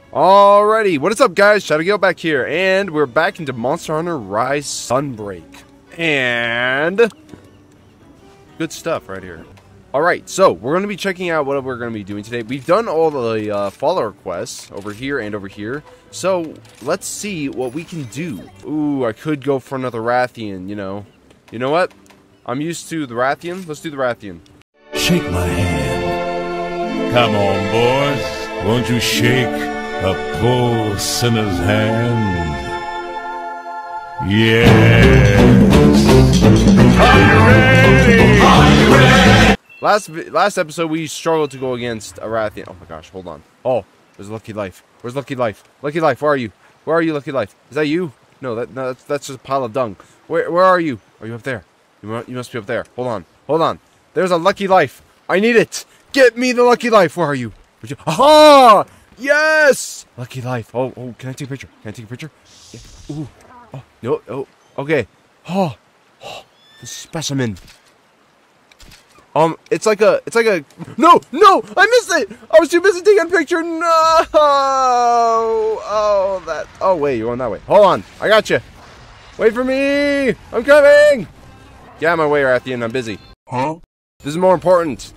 Alrighty, what is up guys? Shadow back here, and we're back into Monster Hunter Rise Sunbreak. And good stuff right here. Alright, so we're going to be checking out what we're going to be doing today. We've done all the follower quests over here and over here. So let's see what we can do. Ooh, I could go for another Rathian, you know. You know what? I'm used to the Rathian. Let's do the Rathian. Shake my hand. Come on, boys. Won't you shake a poor sinner's hand? Yes. Are you ready? Are you ready? Last episode we struggled to go against a Rathian. Oh my gosh, hold on. Oh, there's Lucky Life. Where's Lucky Life? Lucky Life, where are you? Where are you, Lucky Life? Is that you? No, that's just a pile of dung. Where are you? Are you up there? You must be up there. Hold on. Hold on. There's a Lucky Life. I need it. Get me the Lucky Life. Where are you? Aha! Yes! Lucky Life. Oh, can I take a picture? Can I take a picture? Yeah. Ooh. Oh, no. Oh, okay. Oh, the specimen. It's like a, no, I missed it! I was too busy taking a picture, no! Oh, wait, you're going that way. Hold on, I got you. Wait for me! I'm coming! Get out of my way, Rathian, I'm busy. Huh? This is more important.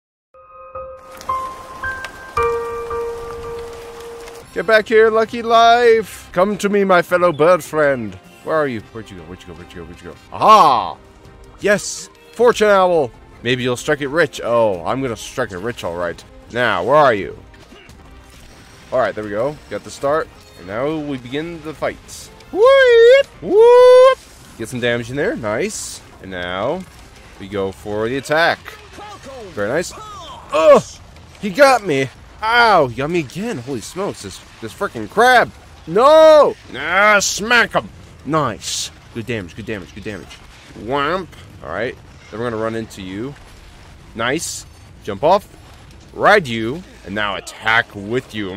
Get back here, Lucky Life! Come to me, my fellow bird friend. Where are you? Where'd you go? Aha! Yes! Fortune Owl! Maybe you'll strike it rich. Oh, I'm gonna strike it rich, alright. Now, where are you? Alright, there we go. Got the start. And now we begin the fights. Whoop! Whoop! Get some damage in there. Nice. And now, we go for the attack. Very nice. Oh! He got me! Ow! He got me again. Holy smokes, this freaking crab! No! Ah, smack him! Nice. Good damage. Whamp. Alright. Then we're going to run into you. Nice. Jump off. Ride you. And now attack with you.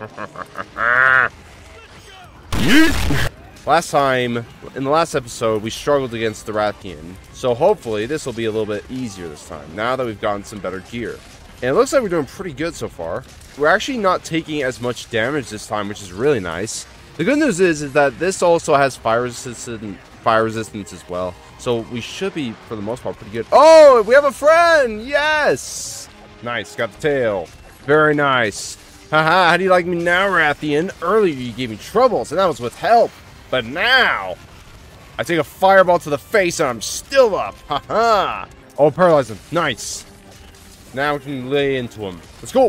Last time, in the last episode, we struggled against the Rathian. So hopefully this will be a little bit easier this time, now that we've gotten some better gear. And it looks like we're doing pretty good so far. We're actually not taking as much damage this time, which is really nice. The good news is that this also has fire resistance as well. So we should be, for the most part, pretty good. Oh, we have a friend! Yes! Nice, got the tail. Very nice. Haha, how do you like me now, Rathian? Earlier you gave me troubles, and that was with help. But now, I take a fireball to the face, and I'm still up. Haha! Oh, paralyze him. Nice. Now we can lay into him. Let's go!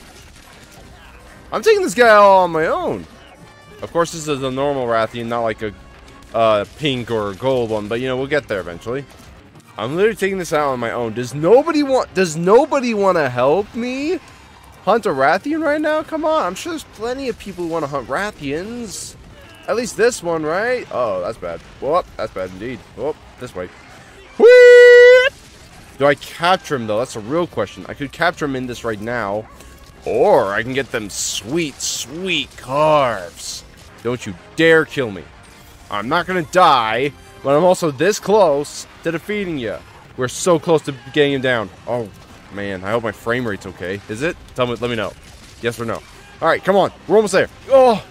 I'm taking this guy all on my own. Of course, this is a normal Rathian, not like a pink or gold one, but you know, we'll get there eventually. I'm literally taking this out on my own. Does nobody want to help me hunt a Rathian right now? Come on, I'm sure there's plenty of people who want to hunt Rathians. At least this one, right? Oh, that's bad. Whoop, that's bad indeed. Whoop, this way. Whee! Do I capture him though? That's a real question. I could capture him in this right now, or I can get them sweet, sweet carves. Don't you dare kill me. I'm not gonna die, but I'm also this close to defeating you. We're so close to getting him down. Oh, man, I hope my frame rate's okay. Is it? Tell me, let me know. Yes or no. Alright, come on. We're almost there. Oh,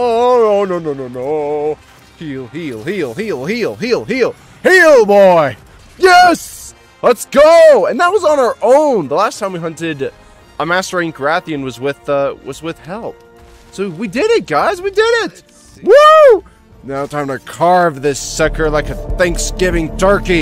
no. Heal. Heal, boy! Yes! Let's go! And that was on our own. The last time we hunted a Master Rank Rathian was with help. So we did it, guys. We did it! Woo! Now time to carve this sucker like a Thanksgiving turkey.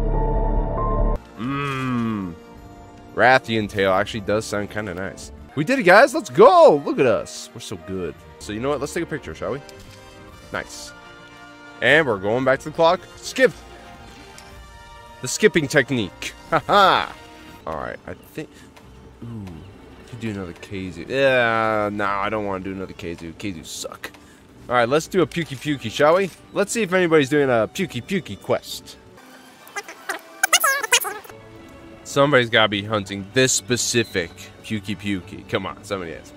Rathian tail actually does sound kind of nice. We did it, guys. Let's go. Look at us. We're so good. So you know what? Let's take a picture, shall we? Nice. And we're going back to the clock. Skip. The skipping technique. Haha. Alright, I think... Ooh. Could do another Kazu. Yeah, no, I don't want to do another Kazu. Kazu suck. Alright, let's do a Pukey, shall we? Let's see if anybody's doing a Pukey quest. Somebody's gotta be hunting this specific Pukey. Come on, somebody ask me.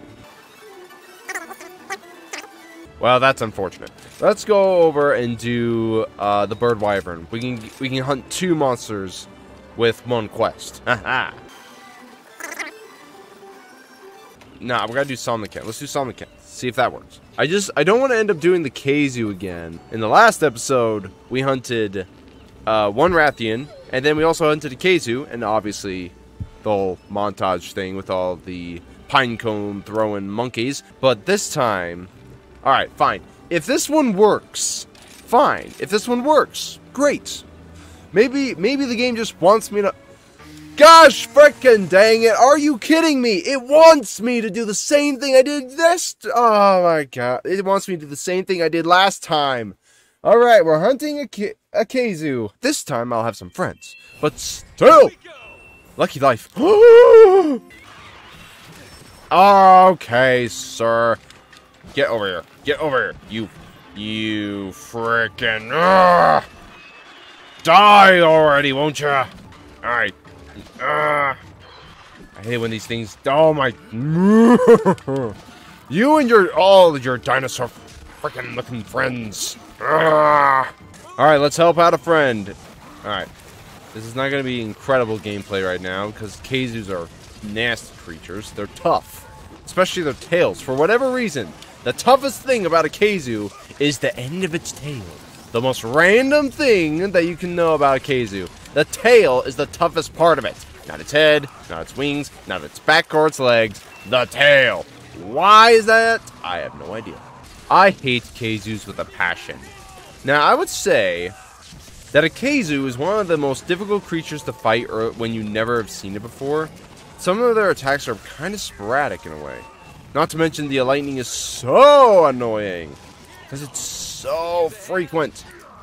Well, that's unfortunate. Let's go over and do the Bird Wyvern. We can hunt 2 monsters with 1 quest. Haha. Nah, we gotta do Somnican. Let's do Somnican. See if that works. I don't want to end up doing the Keizu again. In the last episode, we hunted one Rathian, and then we also hunted a Keizu, and obviously the whole montage thing with all the pinecone throwing monkeys. But this time, alright, fine. If this one works, fine. If this one works, great. Maybe the game just wants me to... Gosh frickin' dang it, are you kidding me? It wants me to do the same thing I did oh my god. It wants me to do the same thing I did last time. Alright, we're hunting a Keizu. This time I'll have some friends. But still! Lucky life. Okay, sir. Get over here. Get over here. You frickin'... Die already, won't ya? Alright. I hate when these things... Oh my... You and all your dinosaur freaking looking friends. Alright, let's help out a friend. Alright. This is not going to be incredible gameplay right now, because Keizus are nasty creatures. They're tough. Especially their tails. For whatever reason, the toughest thing about a Keizu is the end of its tail. The most random thing that you can know about a Keizu. The tail is the toughest part of it. Not its head, not its wings, not its back or its legs. The tail. Why is that? I have no idea. I hate Keizus with a passion. Now, I would say that a Keizu is one of the most difficult creatures to fight when you never have seen it before. Some of their attacks are kind of sporadic in a way. Not to mention the lightning is so annoying. Because it's so frequent.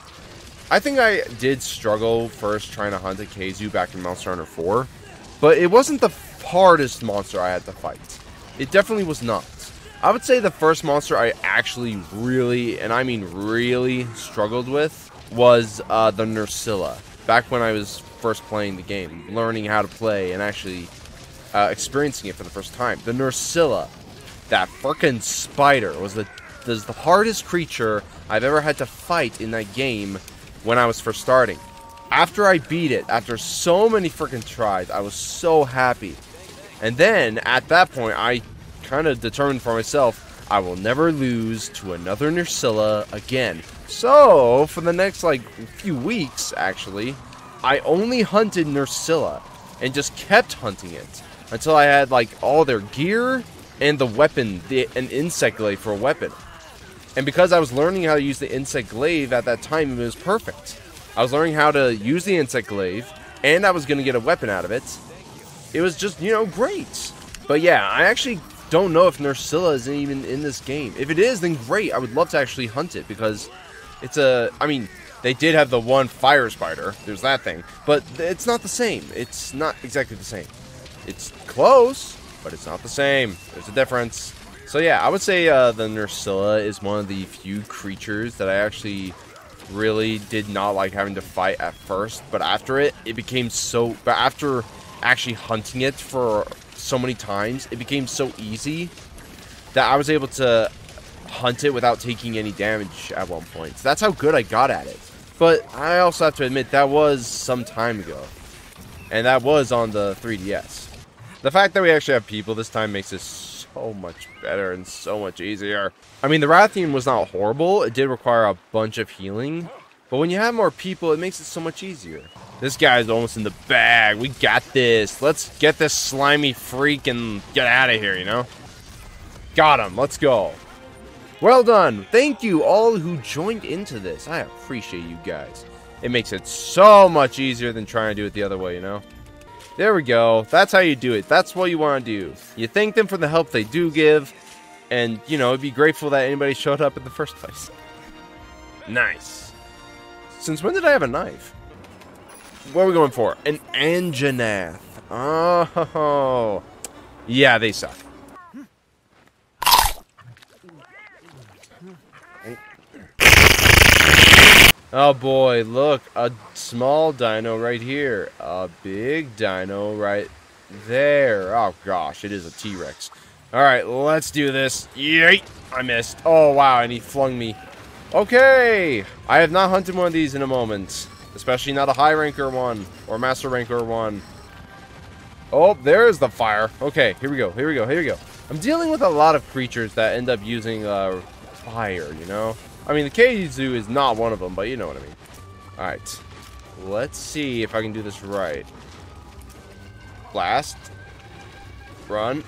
I think I did struggle first trying to hunt a Keizu back in Monster Hunter 4. But it wasn't the hardest monster I had to fight. It definitely was not. I would say the first monster I actually really, and I mean really, struggled with was the Nursilla. Back when I was first playing the game. Learning how to play and actually experiencing it for the first time. The Nursilla. That frickin' spider was the hardest creature I've ever had to fight in that game when I was first starting. After I beat it, after so many freaking tries, I was so happy. And then, at that point, I kind of determined for myself, I will never lose to another Nursilla again. So, for the next, few weeks, actually, I only hunted Nursilla and just kept hunting it until I had, all their gear and the weapon, an insect glaive for a weapon. And because I was learning how to use the insect glaive at that time, it was perfect. I was learning how to use the insect glaive, and I was going to get a weapon out of it. It was just, great. But yeah, I actually don't know if Nursilla is even in this game. If it is, then great. I would love to actually hunt it, because it's they did have the one fire spider. There's that thing. But it's not the same. It's not exactly the same. It's close, but it's not the same. There's a difference. So yeah, I would say the Nursilla is one of the few creatures that I actually really did not like having to fight at first. But after it became so... But after actually hunting it for so many times, it became so easy that I was able to hunt it without taking any damage at one point. So that's how good I got at it. But I also have to admit, that was some time ago. And that was on the 3DS. The fact that we actually have people this time makes this so much better and so much easier. I mean, the Rathian was not horrible. It did require a bunch of healing. But when you have more people, it makes it so much easier. This guy's almost in the bag. We got this. Let's get this slimy freak and get out of here, Got him. Let's go. Well done. Thank you all who joined into this. I appreciate you guys. It makes it so much easier than trying to do it the other way, There we go. That's how you do it. That's what you want to do. You thank them for the help they do give. And, be grateful that anybody showed up in the first place. Nice. Since when did I have a knife? What are we going for? An Anjanath. Oh. Yeah, they suck. Oh boy, look, a small dino right here, a big dino right there. Oh gosh, it is a T-Rex. Alright, let's do this. Yeet! I missed. Oh wow, and he flung me. Okay! I have not hunted one of these in a moment. Especially not a high ranker one, or master ranker one. Oh, there's the fire. Okay, here we go, here we go, here we go. I'm dealing with a lot of creatures that end up using fire, you know? I mean, the Keizu is not one of them, but you know what I mean. Alright. Let's see if I can do this right. Blast. Run.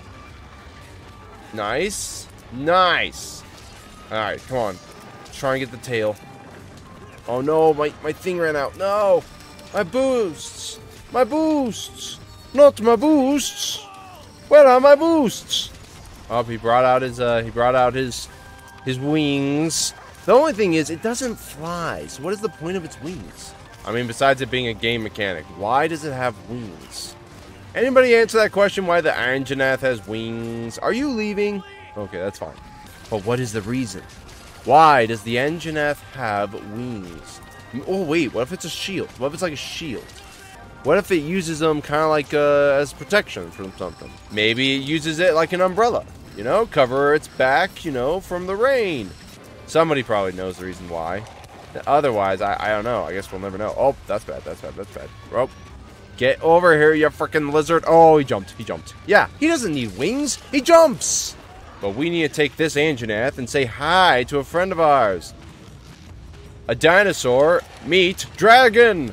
Nice. Nice. Alright, come on. Try and get the tail. Oh no, my thing ran out. No! My boosts! My boosts! Not my boosts! Where are my boosts? Oh, he brought out his wings. The only thing is, it doesn't fly. So what is the point of its wings? I mean, besides it being a game mechanic, why does it have wings? Anybody answer that question? Why the Anjanath has wings? Are you leaving? Okay, that's fine. But what is the reason? Why does the Anjanath have wings? Oh wait, what if it's a shield? What if it's like a shield? What if it uses them kind of like as protection from something? Maybe it uses it like an umbrella. You know, cover its back, you know, from the rain. Somebody probably knows the reason why. Otherwise, I don't know. I guess we'll never know. Oh, that's bad. That's bad. That's bad. Oh, get over here, you freaking lizard. Oh, he jumped. He jumped. Yeah, he doesn't need wings. He jumps. But we need to take this Anjanath and say hi to a friend of ours. A dinosaur meet dragon.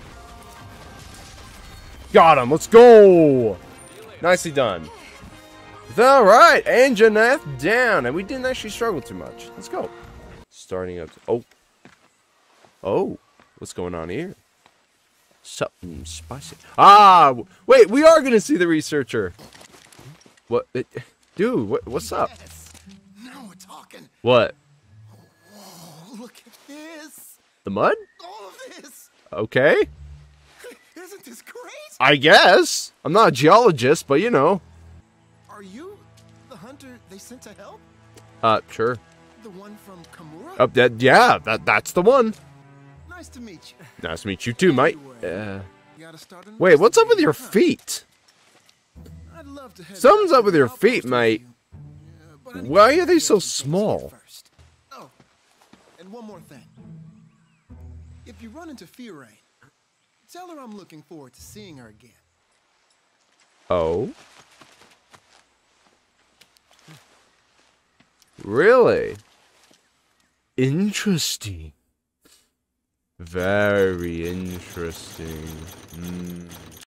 Got him. Let's go. Nicely done. All right, Anjanath down, and we didn't actually struggle too much. Let's go. Starting up. Oh, what's going on here? Something spicy. Ah, wait, we are gonna see the researcher. What, dude? What's up? Yes. Now we're talking. What? Oh, look at this. The mud? All of this. Okay. Isn't this great? I guess. I'm not a geologist, but you know. Are you the hunter they sent to help? Sure. The one from Kamura? Yeah, that's the one. Nice to meet you. Nice to meet you too, mate. You gotta start an Wait, what's up with your investigation, feet? huh? I'd love to head Something's out up with to your the feet, outpost mate. with you. But I need Why to are they get so some things small? here first. Oh, and one more thing. If you run into Fiorine, tell her I'm looking forward to seeing her again. Oh? Really? Interesting. Very interesting.